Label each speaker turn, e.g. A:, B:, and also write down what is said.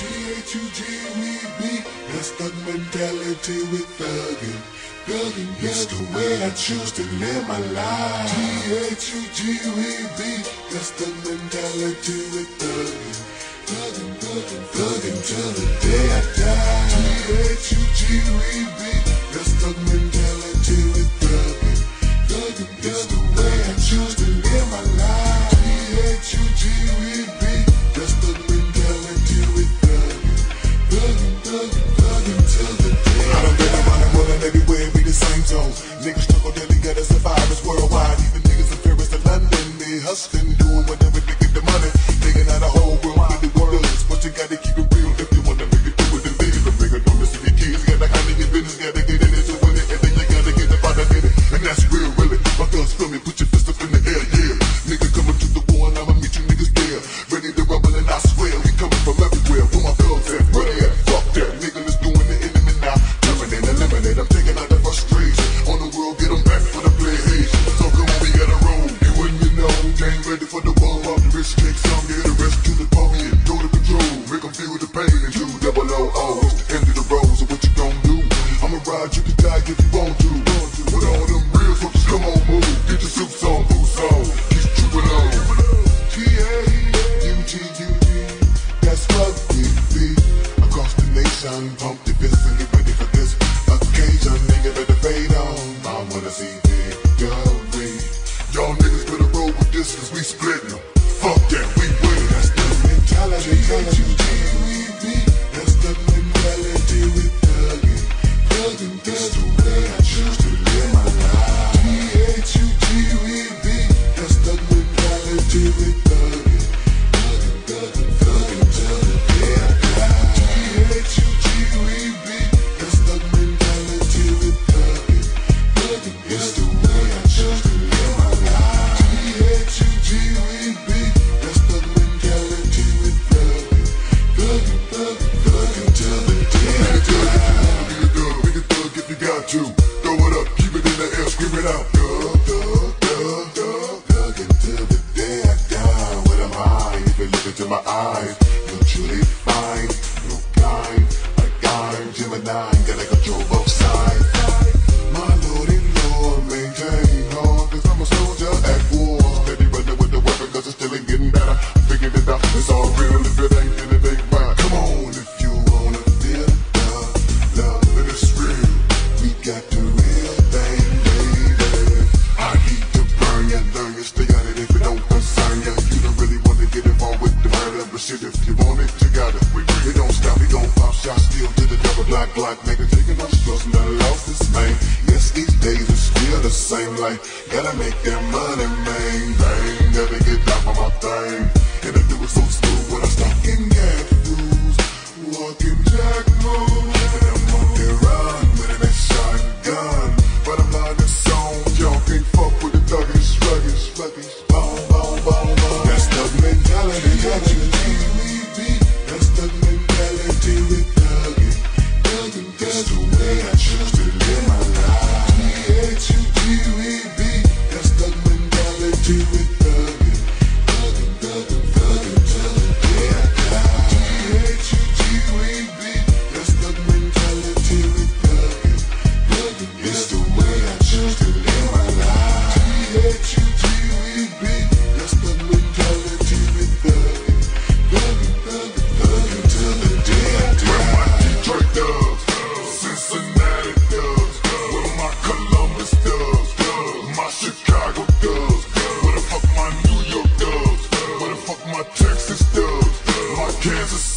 A: G-H-U-G-W-E-B, that's thug mentality with thuggin'. Thuggin' is the way I choose to live my life. G-H-U-G-W-E-B, that's thug mentality with thuggin'. Thuggin' till the day I die. G-H-U-G-W-E-B, that's thug mentality with thuggin'. Thuggin' is the way I choose to live my life. G-H-U-G-W-E-B, that's thug mentality with thuggin'. Thuggin' till the day I done been around the world and everywhere be the same zone. Niggas struggle daily, gotta survive, it's worldwide. Even niggas in Paris to London, they hustling, doing whatever to get the money. Digging out a whole world with the words, but you gotta keep it real if you wanna make it through with the video. Bring it on the city kids, gotta handle your business, gotta get in it to win it, and then you gotta get up out of it. And that's real, really. My guns feel me, put your fist up in the air, yeah. Nigga coming to the war and I'ma meet you niggas there. Ready to rumble and I swear, we coming from everywhere. Where my thugs at, where they at? Fuck that, nigga, let's do it the enemy now. Terminate, eliminate, I'm taking out the frustration. On the world, get them back for the play age. So come on, we gotta roll. And when you know, they ain't ready for the warm up. The rich take some, get the rest to the pony and go to control. Make them feel the pain and do double O. It's the end of the road, so what you gon' do? I'ma ride, you can die if you want to. With all them real folks, come on, move. Get your suits on, boots on. Keep tripping on. G-A-U-G-U-G, that's what we be. Across the nation, pump the fist and get ready for this occasion. Nigga better fade on. I wanna see victory. Y'all niggas better roll with this, cause we splittin'. Fuck that, we win. That's the mentality. G-A-U-G-U-E-B, that's the mentality with thuggin'. Thuggin', that's the way I choose to live my life. G-A-U-G-U-E-B, that's the mentality with thuggin'. Thuggin' till the day I die. G-A-U-G-U-E-B, that's the mentality with thuggin'. Thuggin' is the way I choose to live my life. G-A-U-G-U-E-B, that's the mentality with thuggin'. Thuggin' till the day I die. Be a thug, make a thug if you got to. Throw it up, keep it in the air, scream it out. Thuggin' till the day I die. What am I? If you look into my eyes, you'll truly find you're blind, like I'm Gemini, gotta control both sides. My Lord and Lord, maintain hard, cause I'm a soldier at war. Steady running with the weapon, cause it's still ain't getting better. I'm figuring it out, it's all real. If it ain't, then it ain't right. Come on, if you wanna feel the love, and it's real. We got the real thing, baby. I need to burn you, learn you, stay on it if it don't concern you. You don't really wanna get involved with the murder, but shit, if you want it, you got it. It don't stop, we gon' pop shots, steal to the double black, nigga, taking no stress, nothing lost this man. Yes, these days it's still the same, like, gotta make that money, man. Bang, gotta get down on my thing. And I do it so smooth when I stop getting gas rules. Walking jack moves, and I'm on the run with that shotgun. But I'm not the song, y'all can't fuck with the thuggish, sluggish, boom, boom, boom, boom. That's the mentality, G-A-U-G-U-E-B, that's the mentality with thuggin'. Thuggin', that's the way I choose to live my life. G-A-U-G-U-E-B, that's the mentality with thuggin'. Thuggin' till the day I die. G-A-U-G-U-E-B, that's the mentality with thuggin'. Thuggin' is the way I choose to live my life. G-A-U-G-U-E-B, that's the mentality with thuggin'. Thuggin' till the day I die. Where my Detroit thugs, Cincinnati thugs, where my Columbus thugs, my Chicago thugs, where the fuck my New York thugs, where the fuck my Texas thugs, my Kansas